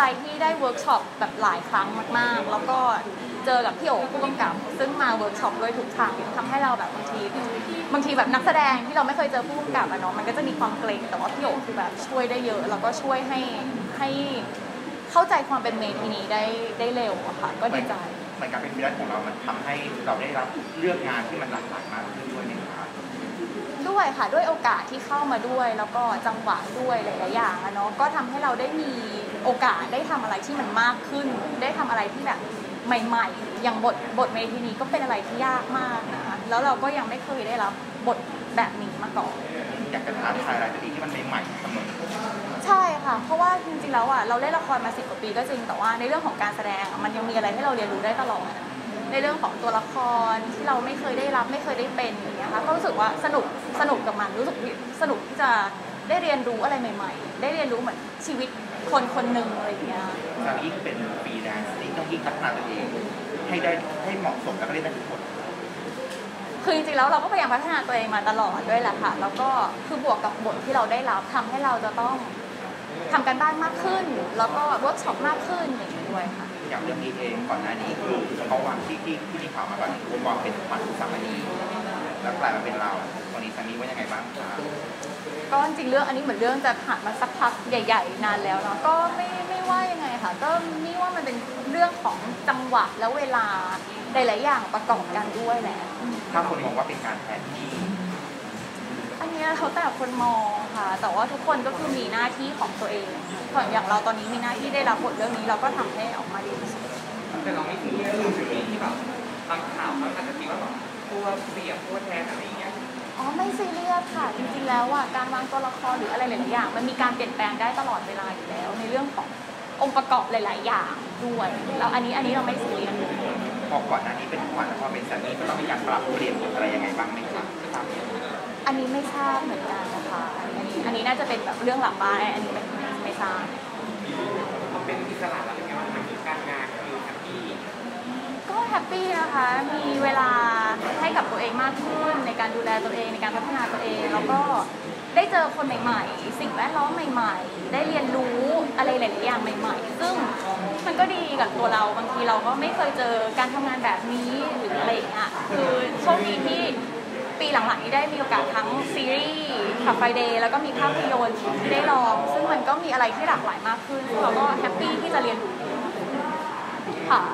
ใจที่ได้เวิร์กช็อปแบบหลายครั้งมากๆแล้วก็เจอกับพี่โอ๋ผู้กำกับซึ่งมาเวิร์กช็อปด้วยทุกครั้งทำให้เราแบบบางทีแบบนักแสดงที่เราไม่เคยเจอผู้กำกับอะเนาะมันก็จะมีความเกรงแต่ว่าพี่โอ๋คือแบบช่วยได้เยอะแล้วก็ช่วยให้เข้าใจความเป็นเมทีนี้ได้เร็วอะค่ะก็ดีใจเหมือนการเป็นฟิลของเรามันทำให้เราได้รับเลือกงานที่มันหลากหลายมากขึ้นด้วยนะคะด้วยค่ะด้วยโอกาสที่เข้ามาด้วยแล้วก็จังหวะด้วยหลายๆอย่างอะเนาะก็ทำให้เราได้มีโอกาสได้ทำอะไรที่มันมากขึ้นได้ทำอะไรที่แบบใหม่ๆอย่างบทเมทีนี้ก็เป็นอะไรที่ยากมากนะคะแล้วเราก็ยังไม่เคยได้รับบทแบบนี้มาก่อนอยากจะท้าทายอะไรที่มันใหม่ๆเสมอใช่ค่ะเพราะว่าจริงๆแล้วเราเล่นละครมา10 กว่าปีก็จริงแต่ว่าในเรื่องของการแสดงมันยังมีอะไรให้เราเรียนรู้ได้ตลอดในเรื่องของตัวละครที่เราไม่เคยได้รับไม่เคยได้เป็นอย่างเงี้ยค่ะก็รู้สึกว่าสนุกกับมันรู้สึกสนุกที่จะได้เรียนรู้อะไรใหม่ๆได้เรียนรู้เหมือนชีวิตคนหนึ่งอะไรอย่างเงี้ยการยิ่งเป็นฟรีแลนซ์ต้องยิ่งพัฒนาตัวเองให้เหมาะสมแล้วก็เล่นได้ทุกคนคือจริงๆแล้วเราก็พยายามพัฒนาตัวเองมาตลอดด้วยแหละค่ะแล้วก็คือบวกกับบทที่เราได้รับทำให้เราจะต้องทำกันบ้านมากขึ้นแล้วก็เวิร์กช็อปมากขึ้นอย่างนี้ด้วยค่ะอย่างเรื่องนี้เองก่อนหน้านี้คือเขาวางที่มีข่าวมาแบบวางเป็นขวัญสามณีแล้วกลายมาเป็นเราตอนนี้สามีว่ายังไงบ้างคะก็จริงเรื่องอันนี้เหมือนเรื่องจะผ่านมาสักพักใหญ่ๆนานแล้วเนาะก็ไม่ว่ายังไงค่ะก็นี่ว่ามันเป็นเรื่องของจังหวะแล้วเวลาหลายๆอย่างประกอบกันด้วยแหละถ้าคนมองว่าเป็นการแทนที่อันนี้เขาแต่คนมองค่ะแต่ว่าทุกคนก็คือมีหน้าที่ของตัวเองอย่างเราตอนนี้มีหน้าที่ได้รับบทเรื่องนี้เราก็ทำให้ออกมาดีที่สุดแต่เราไม่ซีเรียสเลยที่แบบบางข่าวเขาอาจจะคิดว่าแบบตัวเสียบตัวแทนอะไรอย่างเงี้ยไม่ซีเรียสค่ะจริงๆแล้วการวางตัวละครหรืออะไรหลายๆอย่างมันมีการเปลี่ยนแปลงได้ตลอดเวลาอยู่แล้วในเรื่องขององค์ประกอบหลายๆอย่างด้วยแล้วอันนี้เราไม่ซีเรียสพอก่อนหน้านี้เป็นขวัญพอเป็นสามีก็ต้องมีการปรับเปลี่ยนอะไรยังไงบ้างไหมครับอันนี้ไม่ทราบเหมือนกันนะคะอันนี้น่าจะเป็นแบบเรื่องหลังบ้านอันนี้ไม่ทราบมันเป็นอิสระแล้วเป็นไงบ้างการงานคือแฮปปี้ก็แฮปปี้นะคะมีเวลาให้กับตัวเองมากขึ้นในการดูแลตัวเองในการพัฒนาตัวเองแล้วก็ได้เจอคนใหม่ๆสิ่งแวดล้อมใหม่ๆได้เรียนรู้อะไรหลายๆอย่างใหม่ๆซึ่งมันก็ดีกับตัวเราบางทีเราก็ไม่เคยเจอการทำงานแบบนี้หรืออะไรอย่างเงี้ยคือโชคดีที่ปีหลังๆนี้ได้มีโอกาสทั้งซีรีส์ขับไฟเดย์แล้วก็มีภาพยนตร์ที่ได้ลองซึ่งมันก็มีอะไรที่หลากหลายมากขึ้นเราก็แฮปปี้ที่จะเรียนรู้ค่ะ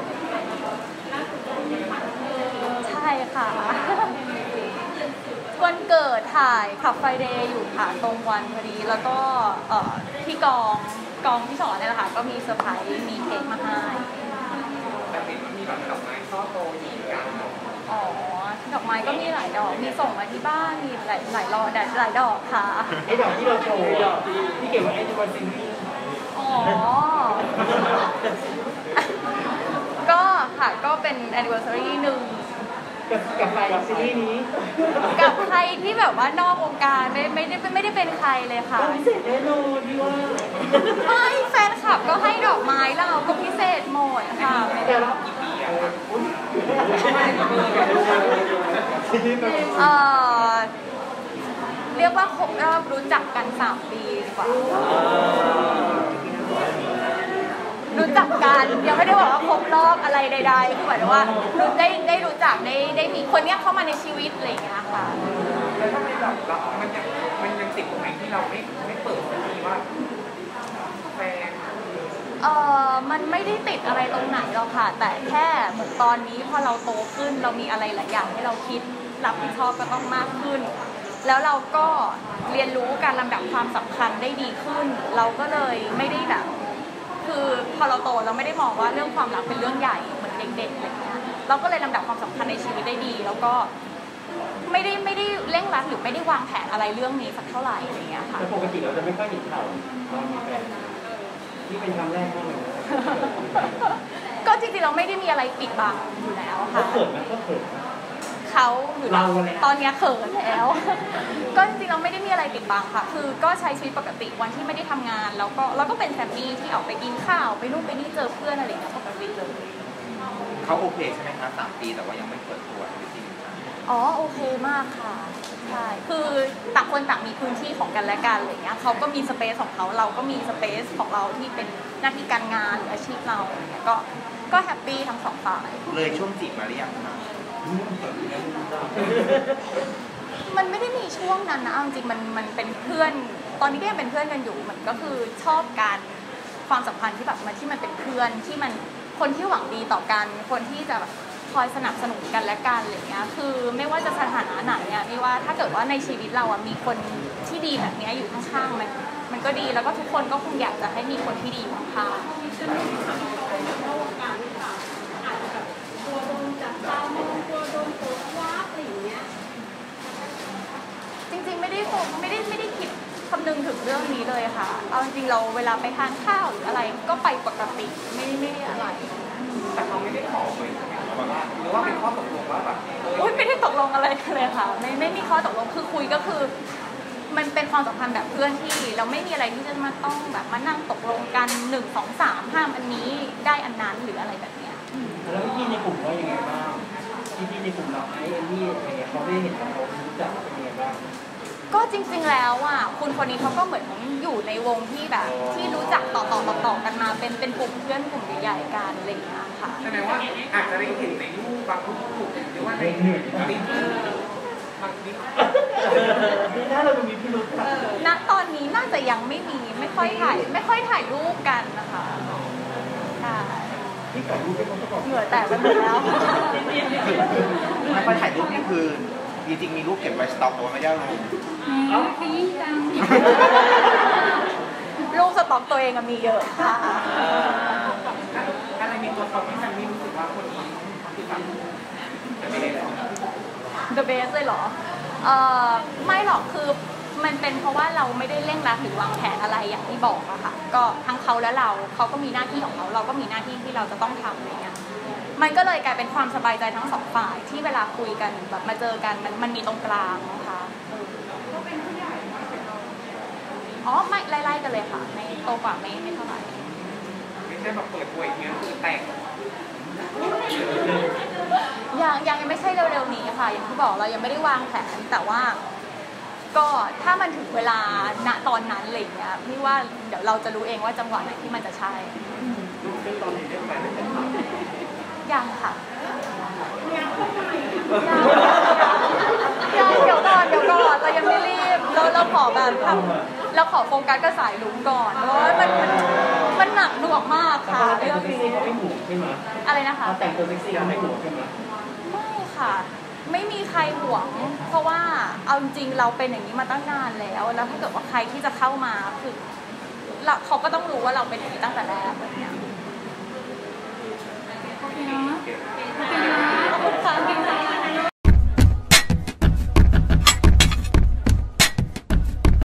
ใช่ค่ะวันเกิดถ่ายขับไฟเดย์อยู่ค่ะตรงวันพอดีแล้วก็ที่กองที่สอนเนี่ยแหละค่ะก็มีเซอร์ไพรส์มีเค้กมาให้แต่เห็นมันมีแบบดอกไม้ช่อโตยิงกันดอกไม้ก็มีหลายดอกมีส่งมาที่บ้านมีหลายดอกค่ะไอ้ดอกที่เราโชว์ดอกที่เก็บไว้ไอ้ที่วันซิงนี่ก็ค่ะก็เป็น anniversary หนึ่งกับใครซีรีส์นี้กับใครที่แบบว่านอกวงการไม่ได้เป็นใครเลยค่ะพิเศษแน่นอนพี่ว่าไม่แฟนคลับก็ให้ดอกไม้เราก็พิเศษหมดค่ะแต่รอบกี่ปีอะครับเรียกว่าครบรอบรู้จักกัน3 ปีดีกว่ารู้จักกันยังไม่ได้บอกว่าครบรอบอะไรใดๆคือหมายถึงว่าได้รู้จักได้มีคนเนี้ยเข้ามาในชีวิตอะไรอย่างเงี้ยค่ะแล้วถ้าไม่แบบมันยังติดตรงไหนที่เราไม่เปิดสักทีว่าแฟนมันไม่ได้ติดอะไรตรงไหนหรอกค่ะแต่แค่เหมือนตอนนี้พอเราโตขึ้นเรามีอะไรหลายอย่างให้เราคิดรับผิดชอบก็ต้องมากขึ้นแล้วเราก็เรียนรู้การลำดับความสำคัญได้ดีขึ้นเราก็เลยไม่ได้แบบคือพอเราโตเราไม่ได้มองว่าเรื่องความรักเป็นเรื่องใหญ่เหมือนเด็กๆอะไรเงี้ยเราก็เลยลำดับความสำคัญในชีวิตได้ดีแล้วก็ไม่ได้เร่งรัดหรือไม่ได้วางแผนอะไรเรื่องนี้สักเท่าไหร่อะไรเงี้ยค่ะแต่ปกติเราจะไม่ค่อยเห็นข่าวตอนมีแฟนนี่เป็นครั้งแรกเลยก็จริงๆเราไม่ได้มีอะไรปิดบังอยู่แล้วค่ะเขินไหมก็เขินเขาหรือเราตอนนี้เขินแล้วก็จริงๆเราไม่ได้มีอะไรปิดบังค่ะคือก็ใช้ชีวิตปกติวันที่ไม่ได้ทำงานแล้วก็เป็นแฟมิลี่ที่ออกไปกินข้าวไปนู่นไปนี่เจอเพื่อนอะไรอย่างเงี้ยปกติเลยเขาโอเคใช่ไหมคะ3 ปีแต่ว่ายังไม่เปิดตัวจริงโอเคมากค่ะใช่คือต่างคนต่างมีพื้นที่ของกันและกันอะไรเงี้ยเขาก็มีสเปซของเขาเราก็มีสเปซของเราที่เป็นหน้าที่การงานหรืออาชีพเราอะไรเงี้ยก็แฮปปี้ทั้งสองฝ่ายเลยช่วงจีบมาหรือยังคะมันไม่ได้มีช่วงนั้นนะเอาจริงๆมันเป็นเพื่อนตอนนี้ก็ยังเป็นเพื่อนกันอยู่มันก็คือชอบการความสัมพันธ์ที่แบบมันที่มันเป็นเพื่อนที่มันคนที่หวังดีต่อกันคนที่จะแบบคอยสนับสนุนกันและกันอะไรเงี้ยคือไม่ว่าจะสถานะไหนอ่ะไม่ว่าถ้าเกิดว่าในชีวิตเราอ่ะมีคนที่ดีแบบนี้อยู่ข้างๆมันก็ดีแล้วก็ทุกคนก็คงอยากจะให้มีคนที่ดีอยู่ข้างๆจริงๆไม่ได้คิดคำนึงถึงเรื่องนี้เลยค่ะเอาจริงๆเราเวลาไปทานข้าวหรืออะไรก็ไปปกติไม่ได้อะไรแต่เขาไม่ได้ขอเลยใช่ไหมว่าหรือว่าเป็นข้อตกลงว่าแบบอุ๊ยไม่ได้ตกลงอะไรกันเลยค่ะไม่มีข้อตกลงคือคุยก็คือ มันเป็นความสัมพันธ์แบบเพื่อนที่เราไม่มีอะไรที่จะมาต้องแบบมานั่งตกลงกัน1 2 3ห้ามอันนี้ได้อันนั้นหรืออะไรแบบเนี้ยแล้วพี่ในกลุ่มว่ายังไงบ้างพี่ในกลุ่มเราไอเอมมี่อะไรเงี้ยเขาไม่เห็นเขารู้จักเป็นยังไงบ้างก็จริงๆแล้วอ่ะคุณคนนี้เขาก็เหมือนอยู่ในวงที่แบบที่รู้จักต่อกันมาเป็นกลุ่มเพื่อนกลุ่มใหญ่ๆกันอะไรอย่างเงี้ยค่ะแสดงว่าอาจจะได้เห็นในรูปบางรูปหรือว่าในลิงก์บางลิงก์นี่ถ้าเรามีพิรุธณตอนนี้น่าจะยังไม่ค่อยถ่ายรูปกันนะคะใช่ที่ก่อนรูปเป็นคนประกอบเหงื่อแตกไปหมดแล้วไม่ค่อยถ่ายรูปนี่คือจริงๆมีรูปเก็บไว้สต็อกแต่ว่าไม่ได้ลงขยี้จังรูปสต็อกตัวเองมีเยอะค่ะอะไรมีตัวตนที่แซมมี่รู้สึกว่าคนนี้คือแบบจะไม่ได้แล้ว The best เลยเหรอไม่หรอกคือมันเป็นเพราะว่าเราไม่ได้เร่งรัดหรือวางแผนอะไรอย่างที่บอกอะค่ะก็ทั้งเขาและเขาก็มีหน้าที่ของเราก็มีหน้าที่ที่เราจะต้องทำอะไรเงี้ยมันก็เลยกลายเป็นความสบายใจทั้งสองฝ่ายที่เวลาคุยกันแบบมาเจอกันมันมีตรงกลางนะคะก็เป็นผู้ใหญ่อ๋อไม่ไล่ๆกันเลยค่ะไม่โตกว่าไม่เท่าไหร่ไม่ใช่แบบเปิดตัวอีกทีก็คือแตกยังไม่ใช่เร็วๆนี้ค่ะอย่างที่บอกเรายังไม่ได้วางแผนแต่ว่าก็ถ้ามันถึงเวลาณตอนนั้นอะไรอย่างเงี้ยพี่ว่าเดี๋ยวเราจะรู้เองว่าจังหวะไหนที่มันจะใช่ซึ่งตอนนี้เรียกไปไม่เป็นยังค่ะยังเดี๋ยวก่อนเรายังไม่รีบเราขอแบบเราขอโฟกัสกับสายลุ้งก่อนเพราะว่ามันหนักหน่วงมากค่ะแต่เรื่องงตัวเซ็กนี้ซี่เขาไม่ห่วงใช่ไหมอะไรนะคะแต่งตัวเซ็กซี่เขาไม่ห่วงใช่ไหมไม่ค่ะไม่มีใครหวงเพราะว่าเอาจริงเราเป็นอย่างนี้มาตั้งนานแล้วถ้าเกิดว่าใครที่จะเข้ามาคือเขาก็ต้องรู้ว่าเราเป็นอย่างนี้ตั้งแต่แรกอะไรเงี้ย